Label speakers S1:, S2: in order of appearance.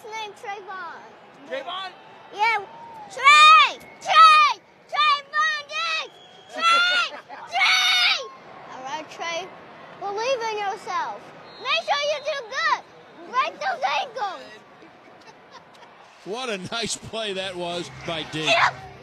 S1: kid's named Tevon.
S2: Tevon?
S1: Yeah. Tevon Diggs! Trey! All right, Trey. Believe in yourself. Make sure you do good. Break those ankles.
S3: What a nice play that was by Diggs.
S1: Yep.